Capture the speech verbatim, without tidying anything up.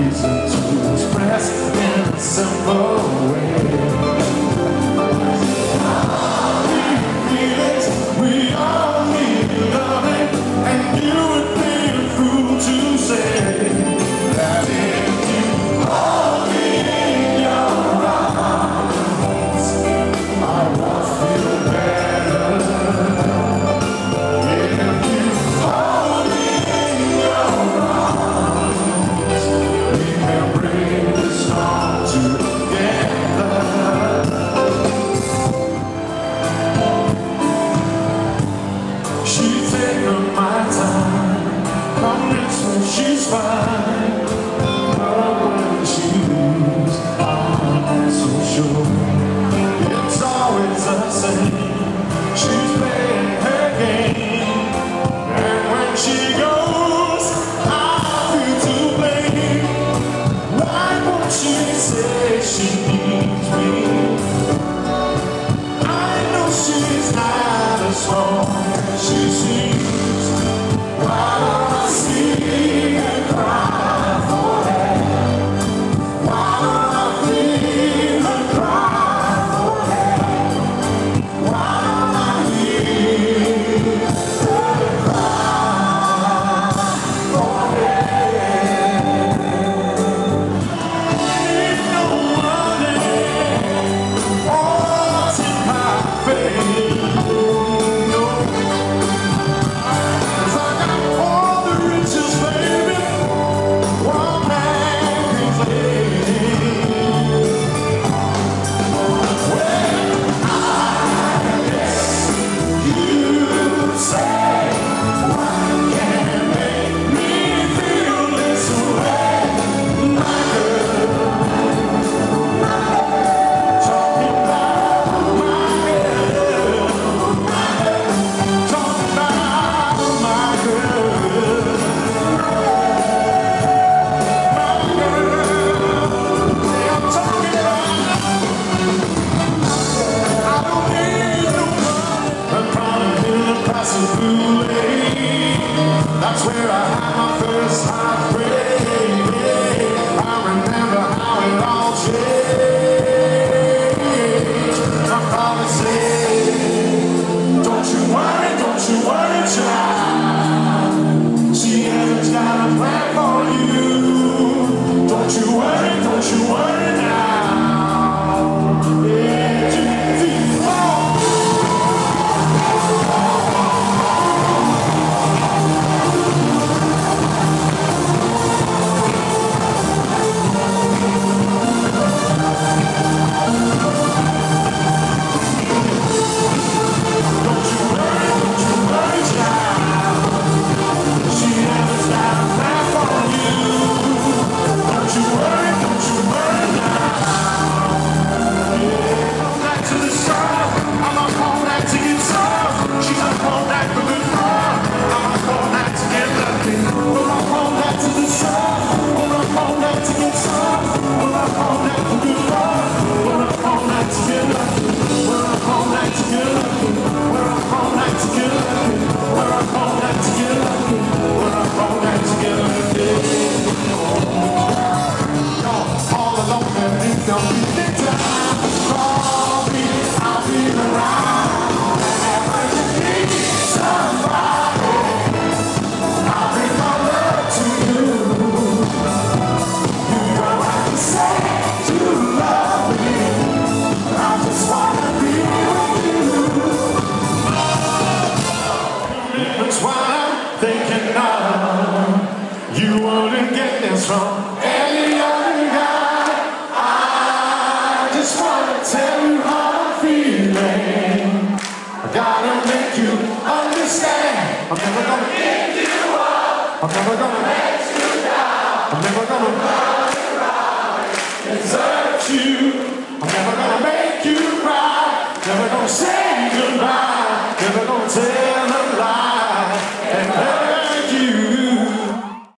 reason to express in a simple way. She's fine, but when she leaves, I'm so sure it's always the same. She's playing her game, and when she goes, I feel to blame. Why won't she say she needs me? I know she's not as strong as she seems. Why don't I see her cry for help? Why don't I feel her cry for help? Why don't I hear her cry for help? Ain't no money or in my face. That's where I had my first heartbreak. I remember how it all changed. My father said, don't you worry, don't you worry, child. She has got a plan for you. Don't you worry, don't you worry now. Yeah, G T O. You wouldn't get this from any other guy. I just wanna tell you how I'm feeling. I gotta make you understand. I'm never gonna give you up. I'm never gonna let you down. I'm never gonna run around and desert you.